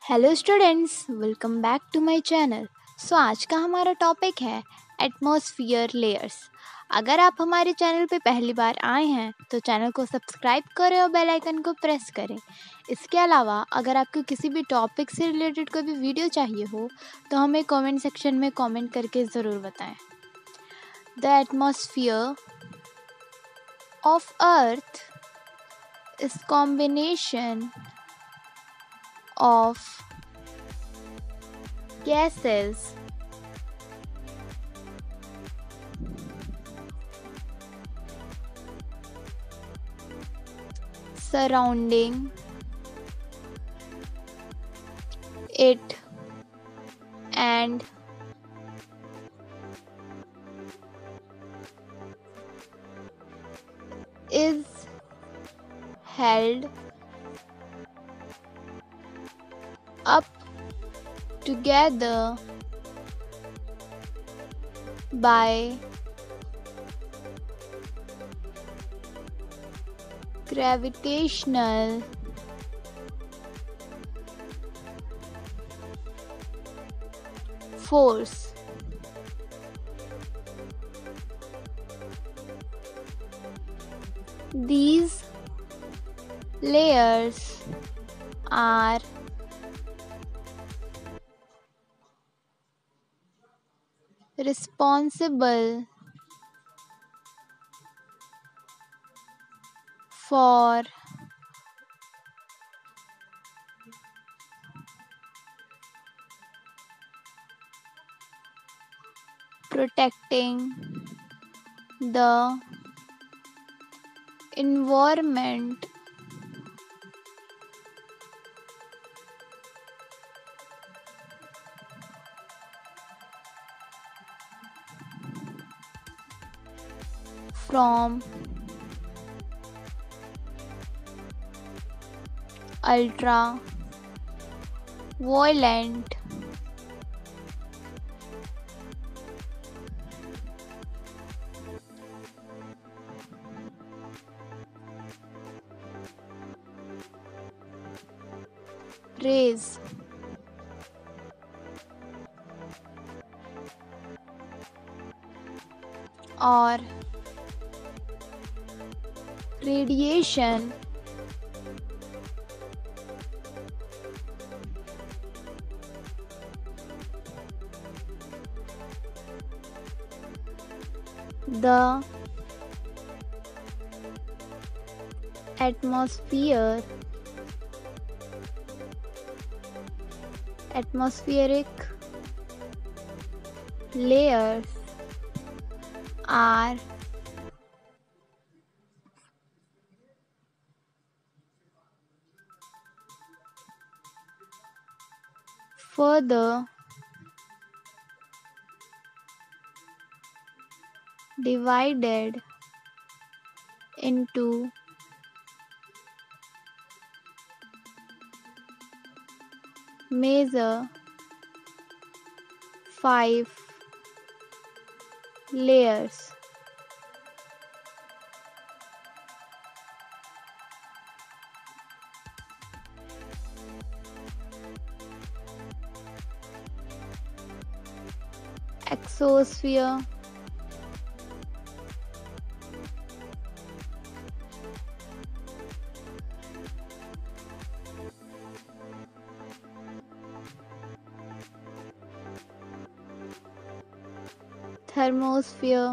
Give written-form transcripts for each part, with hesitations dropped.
Hello students, welcome back to my channel. आज का हमारा टॉपिक है एटमॉस्फेयर लेयर्स। अगर आप हमारे चैनल पे पहली बार आए हैं तो चैनल को सब्सक्राइब करें और बेल आइकन को प्रेस करें। इसके अलावा अगर आपको किसी भी टॉपिक से रिलेटेड कोई भी वीडियो चाहिए हो तो हमें कमेंट सेक्शन में कमेंट करके ज़रूर बताएं। The atmosphere of earth is combination of gases surrounding it and is held up together by gravitational force. These layers are responsible for protecting the environment from ultraviolet rays or radiation the atmospheric layers are further divided into major 5 layers. Exosphere, thermosphere,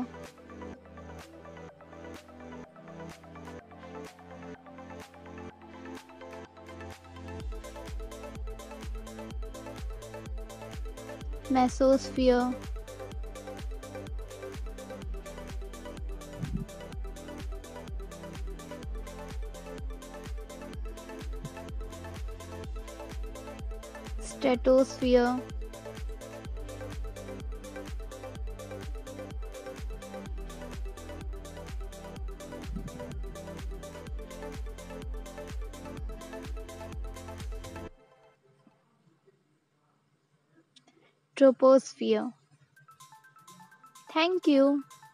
mesosphere, stratosphere, troposphere. Thank you.